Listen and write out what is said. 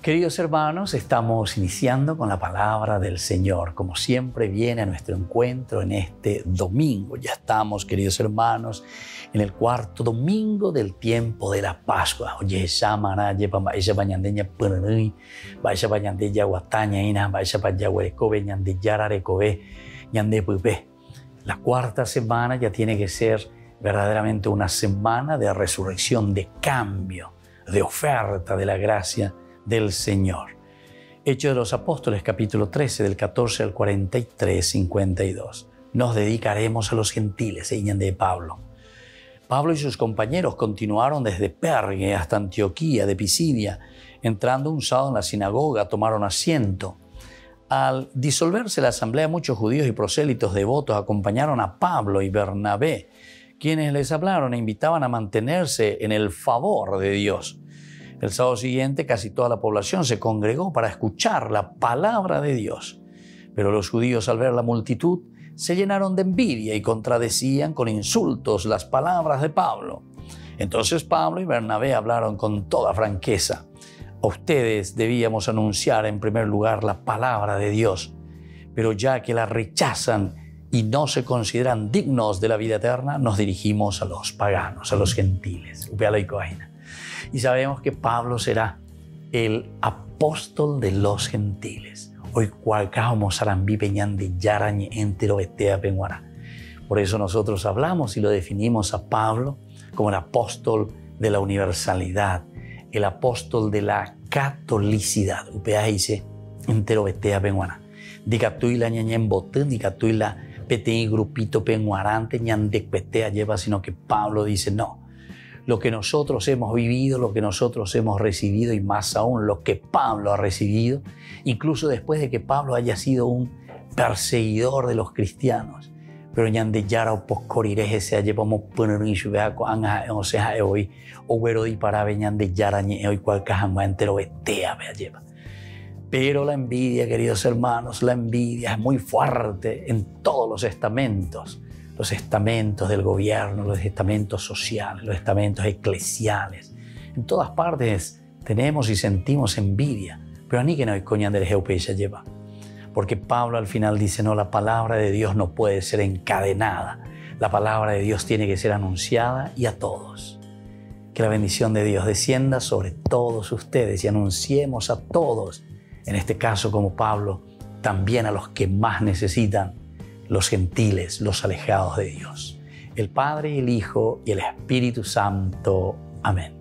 Queridos hermanos, estamos iniciando con la palabra del Señor. Como siempre viene a nuestro encuentro en este domingo. Ya estamos, queridos hermanos, en el cuarto domingo del tiempo de la Pascua. Oye, Samana, Yepa, Baisha Bañandeña, Punui, Baisha Bañandeña, Guataña, Ina, Baisha Bañahuerecobe, Ñandeyara, Recobe, Ñandepupe. La cuarta semana ya tiene que ser verdaderamente una semana de resurrección, de cambio, de oferta de la gracia del Señor. Hechos de los Apóstoles, capítulo 13, del 14 al 43, 52. Nos dedicaremos a los gentiles, de Pablo. Pablo y sus compañeros continuaron desde Pergue hasta Antioquía de Pisidia. Entrando un sábado en la sinagoga, tomaron asiento. Al disolverse la asamblea, muchos judíos y prosélitos devotos acompañaron a Pablo y Bernabé, quienes les hablaron e invitaban a mantenerse en el favor de Dios. El sábado siguiente casi toda la población se congregó para escuchar la palabra de Dios. Pero los judíos, al ver la multitud, se llenaron de envidia y contradecían con insultos las palabras de Pablo. Entonces Pablo y Bernabé hablaron con toda franqueza. A ustedes debíamos anunciar en primer lugar la palabra de Dios, pero ya que la rechazan y no se consideran dignos de la vida eterna, nos dirigimos a los paganos, a los gentiles. Y sabemos que Pablo será el apóstol de los gentiles. Hoy cualcamo sarambi peñande yarañe entero betea penguara. Por eso nosotros hablamos y lo definimos a Pablo como el apóstol de la universalidad, el apóstol de la catolicidad. Upea dice entero betea penguara. Dicatuila ñañen botén, dicatuila petei grupito penguarante ñandec betea lleva, sino que Pablo dice no. Lo que nosotros hemos vivido, lo que nosotros hemos recibido y más aún lo que Pablo ha recibido, incluso después de que Pablo haya sido un perseguidor de los cristianos. Pero ñande yara o poscorireje se llevamos poner un chubeaco anga o sea hoy o güero di para ñande yara ñe hoy cual cajama entero betea vea lleva. Pero la envidia, queridos hermanos, la envidia es muy fuerte en todos los estamentos del gobierno, los estamentos sociales, los estamentos eclesiales. En todas partes tenemos y sentimos envidia, pero a ni que no hay coña del geopeya lleva. Porque Pablo al final dice, no, la palabra de Dios no puede ser encadenada. La palabra de Dios tiene que ser anunciada y a todos. Que la bendición de Dios descienda sobre todos ustedes y anunciemos a todos, en este caso como Pablo, también a los que más necesitan, los gentiles, los alejados de Dios. El Padre y el Hijo y el Espíritu Santo. Amén.